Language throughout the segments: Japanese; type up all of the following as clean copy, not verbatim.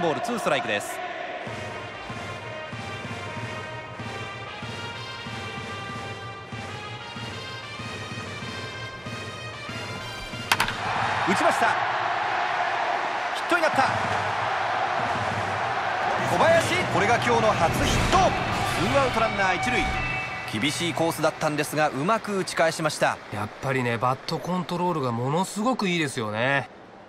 ボール2ストライクです。打ちました。ヒットになった。小林、これが今日の初ヒット。ツーアウトランナー一塁。厳しいコースだったんですがうまく打ち返しました。 やっぱりね、バットコントロールがものすごくいいですよね。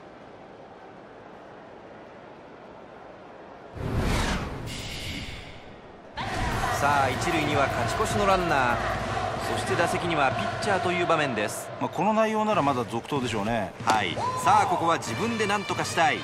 さあ一塁には勝ち越しのランナー、そして打席にはピッチャーという場面です。 この内容ならまだ続投でしょうね。 はい、さあここは自分で何とかしたい。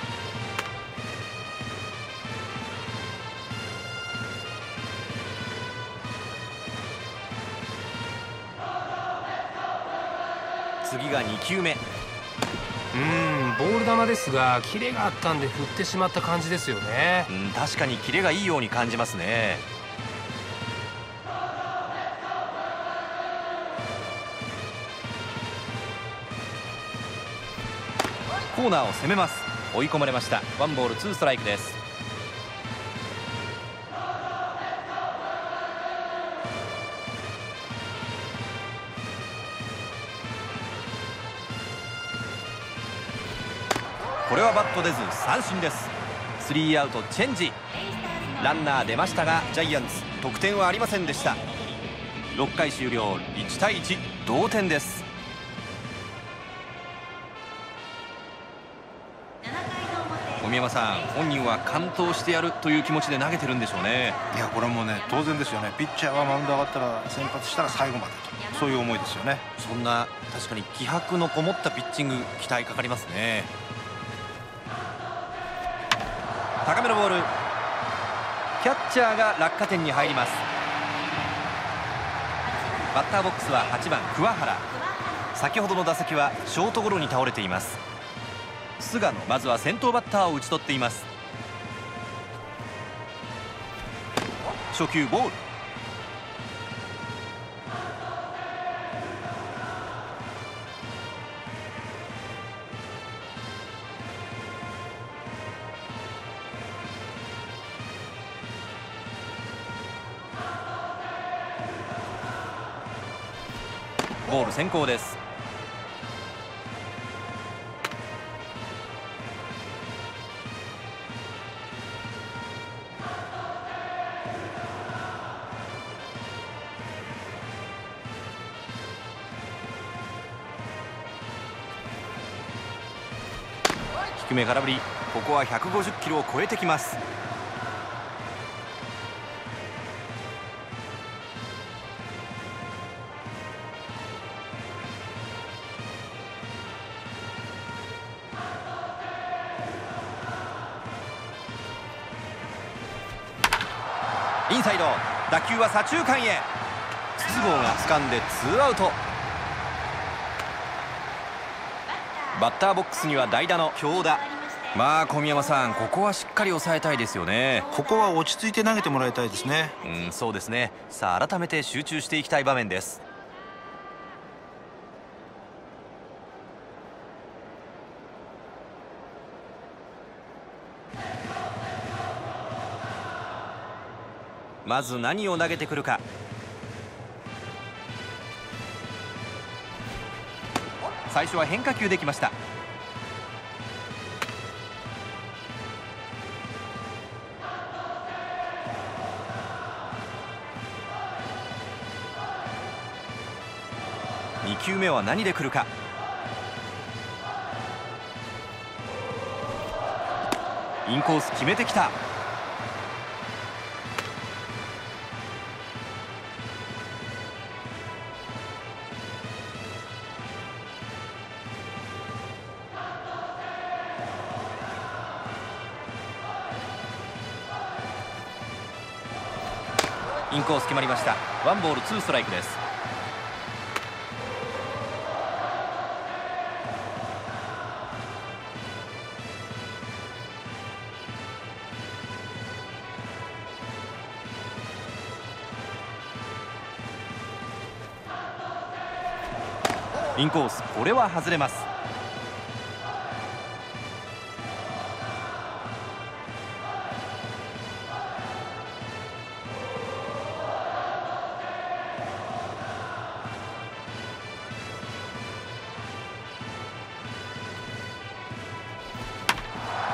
次が2球目。 ボール球ですがキレがあったんで振ってしまった感じですよね。 確かにキレがいいように感じますね。コーナーを攻めます。追い込まれました。ワンボールツーストライクです。これはバット出ず三振です。スリーアウトチェンジ。ランナー出ましたがジャイアンツ得点はありませんでした。6回終了、1対1同点です。小宮山さん、本人は完投してやるという気持ちで投げてるんでしょうね。 いや、これもね当然ですよね。ピッチャーはマウンド上がったら先発したら最後までと、そういう思いですよね。 そんな確かに気迫のこもったピッチング期待かかりますね。高めのボール、キャッチャーが落下点に入ります。バッターボックスは8番桑原。先ほどの打席はショートゴロに倒れています。菅野、まずは先頭バッターを打ち取っています。初球ボール。ボール先行です。低め空振り。ここは150キロを超えてきます。インサイド、打球は左中間へ。筒香が掴んでツーアウト。バッターボックスには代打の京田。小宮山さん、ここはしっかり抑えたいですよね。 ここは落ち着いて投げてもらいたいですね。 そうですね。さあ改めて集中していきたい場面です。まず何を投げてくるか。最初は変化球できました。2球目は何でくるか。インコース決めてきた。インコース決まりました。ワンボールツーストライクです。インコース、これは外れます。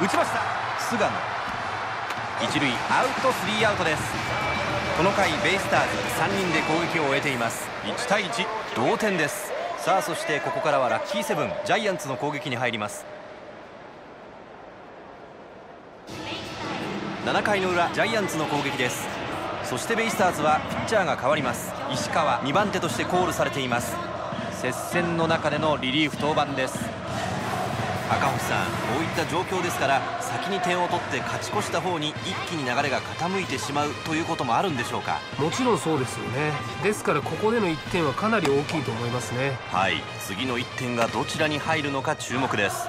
打ちました。菅野、一塁アウト、3アウトです。この回ベイスターズ3人で攻撃を終えています。1対1、同点です。さあそしてここからはラッキーセブンジャイアンツの攻撃に入ります。7回の裏ジャイアンツの攻撃です。そしてベイスターズはピッチャーが変わります。石川、2番手としてコールされています。接戦の中でのリリーフ登板です。赤星さん、こういった状況ですから先に点を取って勝ち越した方に一気に流れが傾いてしまうということもあるんでしょうか。 もちろんそうですよね。ですからここでの1点はかなり大きいと思いますね。 はい、次の1点がどちらに入るのか注目です。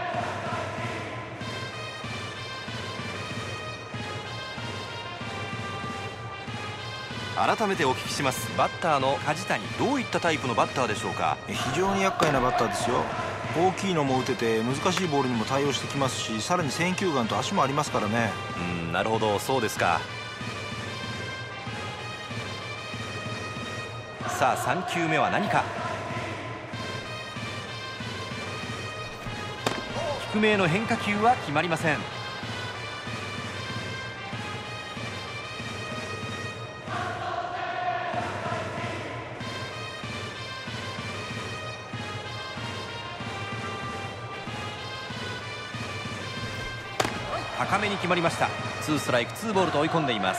改めてお聞きします。バッターの梶谷、どういったタイプのバッターでしょうか。 非常に厄介なバッターですよ。大きいのも打てて難しいボールにも対応してきますし、さらに選球眼と足もありますからね。 なるほど、そうですか。さあ3球目は何か。低めへの変化球は決まりません。高めに決まりました。2ストライク2ボールと追い込んでいます。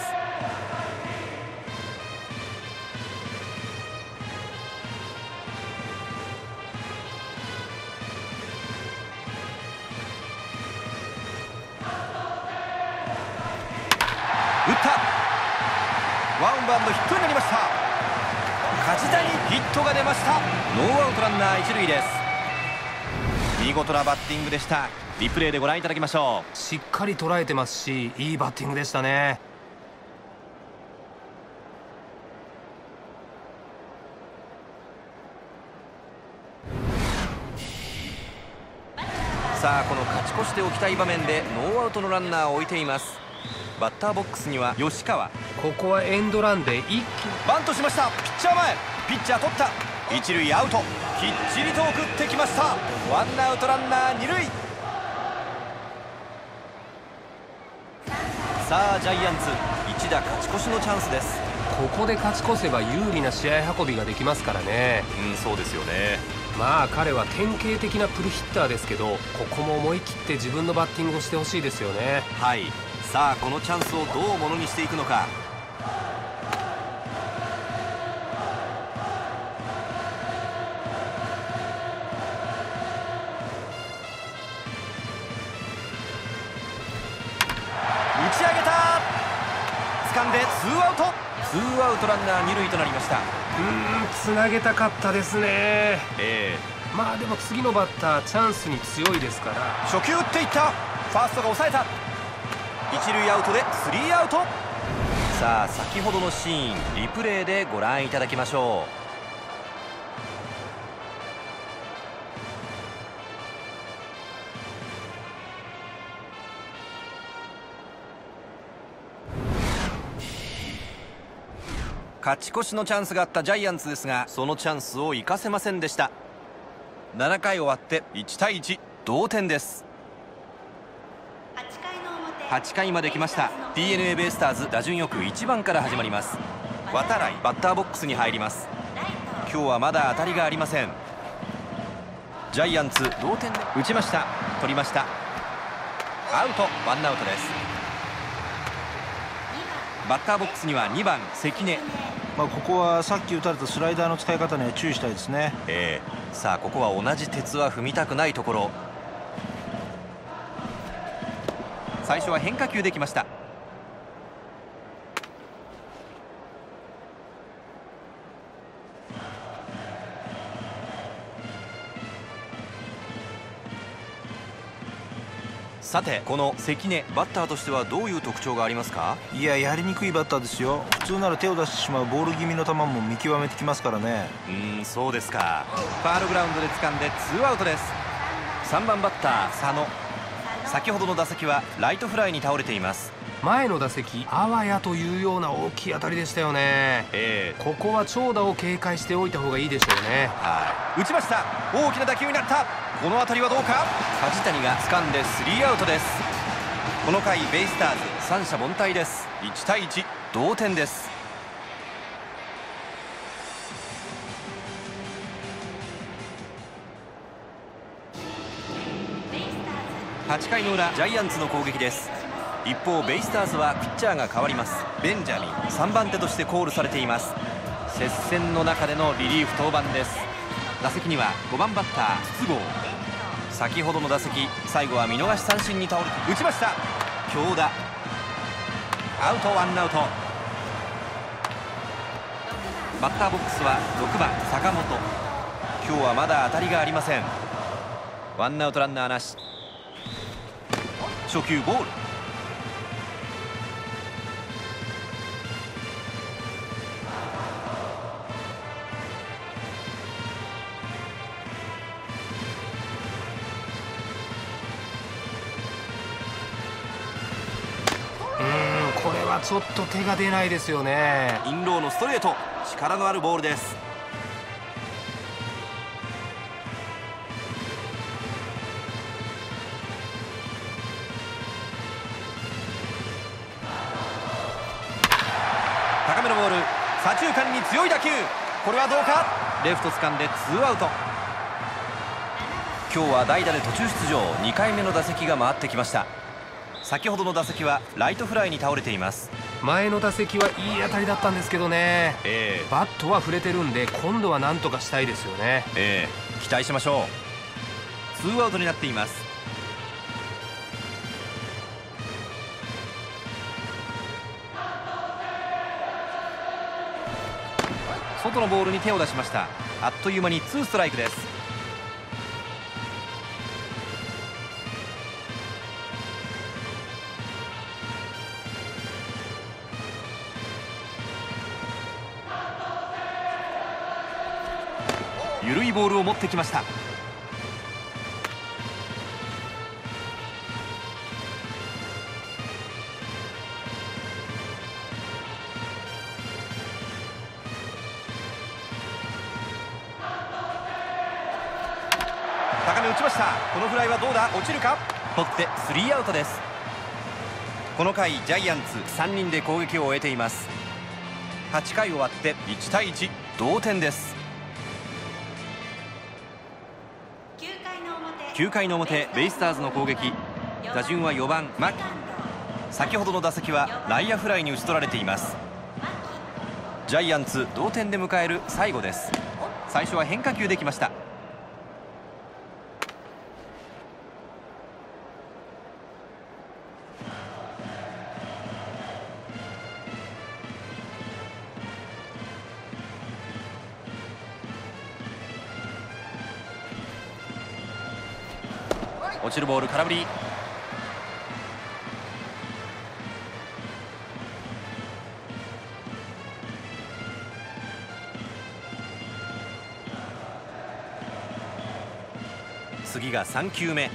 打った。ワンバウンドヒットになりました。梶谷、ヒットが出ました。ノーアウトランナー1塁です。見事なバッティングでした。リプレイでご覧いただきましょう。 しっかり捉えてますし、いいバッティングでしたね。 さあこの勝ち越しておきたい場面でノーアウトのランナーを置いています。バッターボックスには吉川。 ここはエンドランで一気にバントしました。ピッチャー前、ピッチャー取った。一塁アウト、きっちりと送ってきました。ワンアウトランナー2塁。さあジャイアンツ一打勝ち越しのチャンスです。 ここで勝ち越せば有利な試合運びができますからね。 そうですよね。 まあ彼は典型的なプルヒッターですけど、ここも思い切って自分のバッティングをしてほしいですよね。 はい、さあこのチャンスをどうものにしていくのか。打ち上げた。掴んでツーアウトランナー2塁となりました。 つなげたかったですね。まあでも次のバッターチャンスに強いですから。 初球打っていった。ファーストが抑えた。一塁アウトで3アウト。さあ先ほどのシーンリプレイでご覧いただきましょう。勝ち越しのチャンスがあったジャイアンツですが、そのチャンスを生かせませんでした。7回終わって1対1、同点です。8回まで来ました。 DNA ベイスターズ打順よく1番から始まります。渡来バッターボックスに入ります。今日はまだ当たりがありません。ジャイアンツ同点で打ちました。取りました。アウト、ワンアウトです。バッターボックスには2番関根。 ここはさっき打たれたスライダーの使い方には注意したいですね。 さあここは同じ鉄は踏みたくないところ。最初は変化球できました。さてこの関根、バッターとしてはどういう特徴がありますか。 いや、やりにくいバッターですよ。普通なら手を出してしまうボール気味の球も見極めてきますからね。 そうですか。ファールグラウンドで掴んでツーアウトです。3番バッター佐野。先ほどの打席はライトフライに倒れています。 前の打席あわやというような大きい当たりでしたよね。ここは長打を警戒しておいた方がいいでしょうね。 打ちました。大きな打球になった。 この当たりはどうか。梶谷が掴んでスリーアウトです。この回ベイスターズ三者凡退です。1対1同点です。8回の裏ジャイアンツの攻撃です。一方ベイスターズはピッチャーが変わります。ベンジャミン3番手としてコールされています。接戦の中でのリリーフ登板です。打席には5番バッター筒香。先ほどの打席最後は見逃し三振に倒れて打ちました。京田アウト、ワンアウト。バッターボックスは6番坂本。今日はまだ当たりがありません。ワンアウトランナーなし。初球ボール。 これはちょっと手が出ないですよね。 インローのストレート、力のあるボールです。高めのボール、左中間に強い打球。これはどうか。レフト掴んでツーアウト。今日は代打で途中出場、2回目の打席が回ってきました。先ほどの打席はライトフライに倒れています。 前の打席はいい当たりだったんですけどね、バットは触れてるんで今度は何とかしたいですよね。 期待しましょう。ツーアウトになっています。外のボールに手を出しました。あっという間にツーストライクです。緩いボールを持ってきました。高め打ちました。このフライはどうだ。落ちるか。取ってスリーアウトです。この回ジャイアンツ3人で攻撃を終えています。8回終わって1対1同点です。9回の表ベイスターズの攻撃。打順は4番牧。先ほどの打席は内野フライに打ち取られています。ジャイアンツ同点で迎える最後です。最初は変化球できました。落ちるボール、空振り。次が3球目。引っ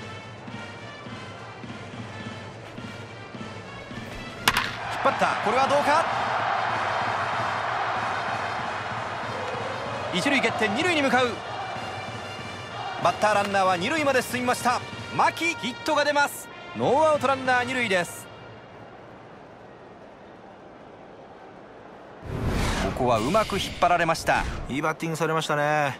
張った。これはどうか。一塁蹴って二塁に向かう。バッターランナーは二塁まで進みました。牧、ヒットが出ます。ノーアウトランナー二塁です。ここはうまく引っ張られました。 いいバッティングされましたね。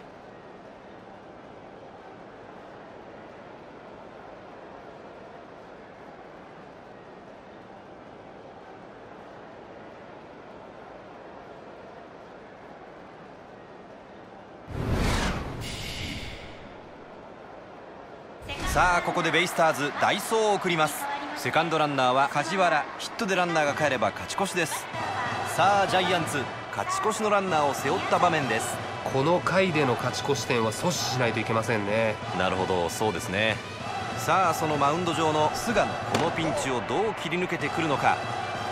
さあここでベイスターズ代走を送ります。セカンドランナーは梶原。ヒットでランナーが帰れば勝ち越しです。さあジャイアンツ勝ち越しのランナーを背負った場面です。 この回での勝ち越し点は阻止しないといけませんね。 なるほど、そうですね。さあそのマウンド上の菅野、このピンチをどう切り抜けてくるのか。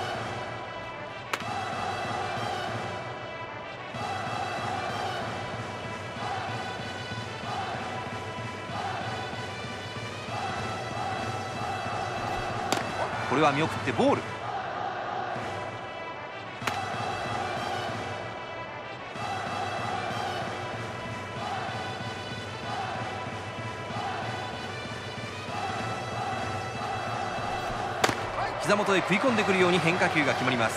これは見送ってボール。 膝元へ食い込んでくるように変化球が決まります。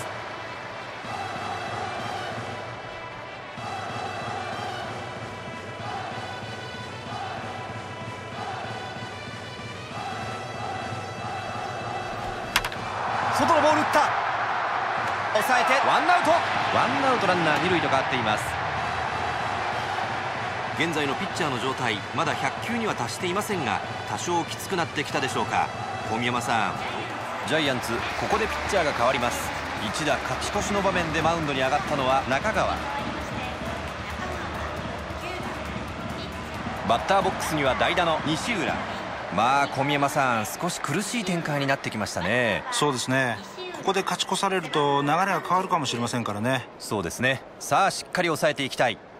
外のボール打った。抑えてワンアウトランナー2塁と変わっています。現在のピッチャーの状態、まだ100球には達していませんが、多少きつくなってきたでしょうか。小宮山さん、ジャイアンツここでピッチャーが変わります。一打勝ち越しの場面でマウンドに上がったのは中川。バッターボックスには代打の西浦。小宮山さん、少し苦しい展開になってきましたね。 そうですね。ここで勝ち越されると流れが変わるかもしれませんからね。 そうですね。さあしっかり抑えていきたい。